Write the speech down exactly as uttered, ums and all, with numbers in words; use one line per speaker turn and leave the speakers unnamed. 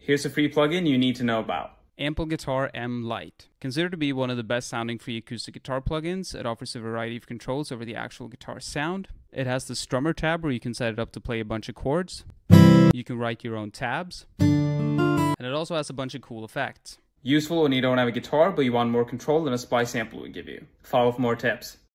Here's a free plugin you need to know about.
Ample Guitar M Lite. Considered to be one of the best sounding free acoustic guitar plugins, it offers a variety of controls over the actual guitar sound. It has the strummer tab where you can set it up to play a bunch of chords. You can write your own tabs. And it also has a bunch of cool effects.
Useful when you don't have a guitar but you want more control than a splice sample would give you. Follow for more tips.